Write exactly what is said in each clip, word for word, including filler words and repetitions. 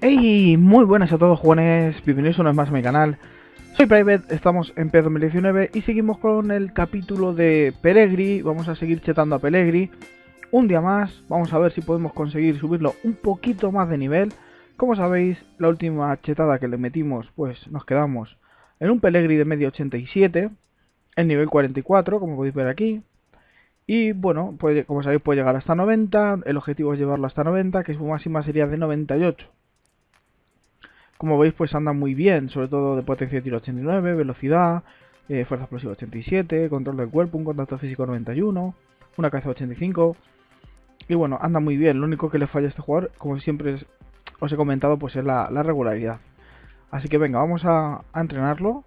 Hey, muy buenas a todos jugones, bienvenidos una vez más a mi canal. Soy Private, estamos en P dos mil diecinueve y seguimos con el capítulo de Pellegri. Vamos a seguir chetando a Pellegri un día más. Vamos a ver si podemos conseguir subirlo un poquito más de nivel. Como sabéis, la última chetada que le metimos, pues nos quedamos en un Pellegri de media ochenta y siete, el nivel cuarenta y cuatro, como podéis ver aquí. Y bueno, pues como sabéis puede llegar hasta noventa, el objetivo es llevarlo hasta noventa, que su máxima sería de noventa y ocho. Como veis, pues anda muy bien, sobre todo de potencia de tiro ochenta y nueve, velocidad, eh, fuerza explosiva ochenta y siete, control del cuerpo, un contacto físico noventa y uno, una cabeza ochenta y cinco. Y bueno, anda muy bien. Lo único que le falla a este jugador, como siempre es, os he comentado, pues es la, la regularidad. Así que venga, vamos a, a entrenarlo.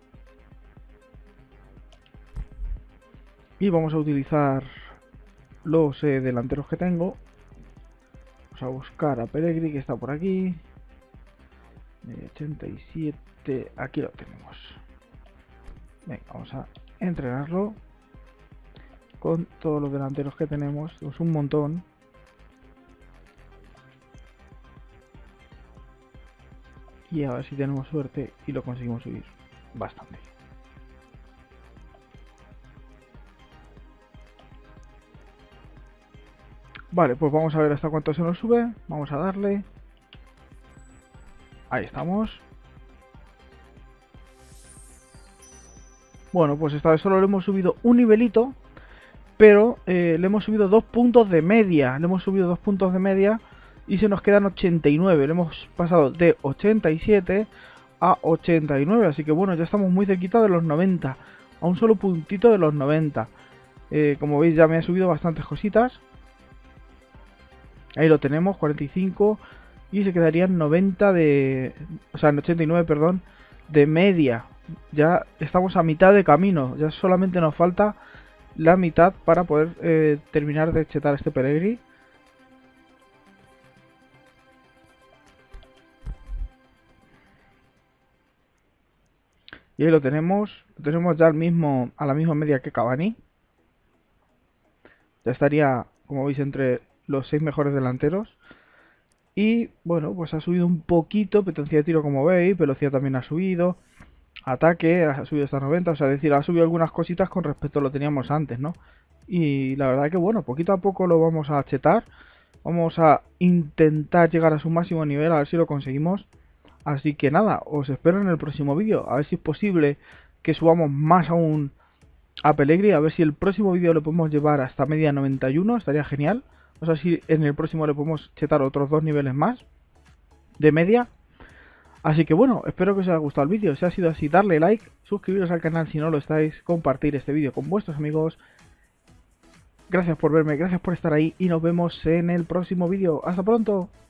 Y vamos a utilizar los eh, delanteros que tengo. Vamos a buscar a Pellegri, que está por aquí. ochenta y siete, aquí lo tenemos. Venga, vamos a entrenarlo con todos los delanteros que tenemos. Es un montón. Y a ver si tenemos suerte y lo conseguimos subir bastante. Vale, pues vamos a ver hasta cuánto se nos sube. Vamos a darle. Ahí estamos. Bueno, pues esta vez solo le hemos subido un nivelito, pero eh, le hemos subido dos puntos de media. Le hemos subido dos puntos de media y se nos quedan ochenta y nueve. Le hemos pasado de ochenta y siete a ochenta y nueve, así que bueno, ya estamos muy cerquita de los noventa. A un solo puntito de los noventa. Eh, como veis, ya me ha subido bastantes cositas. Ahí lo tenemos, cuarenta y cinco. Y se quedarían noventa de... O sea, en ochenta y nueve, perdón, de media. Ya estamos a mitad de camino. Ya solamente nos falta la mitad para poder eh, terminar de chetar este Pellegri. Y ahí lo tenemos. Lo tenemos ya al mismo, a la misma media que Cavani. Ya estaría, como veis, entre los seis mejores delanteros. Y bueno, pues ha subido un poquito, potencia de tiro como veis, velocidad también ha subido, ataque ha subido hasta noventa, o sea, es decir, ha subido algunas cositas con respecto a lo que teníamos antes, ¿no? Y la verdad que bueno, poquito a poco lo vamos a chetar, vamos a intentar llegar a su máximo nivel, a ver si lo conseguimos. Así que nada, os espero en el próximo vídeo, a ver si es posible que subamos más aún a Pellegri, a ver si el próximo vídeo lo podemos llevar hasta media noventa y uno, estaría genial. O sea, si en el próximo le podemos chetar otros dos niveles más de media. Así que bueno, espero que os haya gustado el vídeo. Si ha sido así, darle like, suscribiros al canal si no lo estáis, compartir este vídeo con vuestros amigos. Gracias por verme, gracias por estar ahí y nos vemos en el próximo vídeo. ¡Hasta pronto!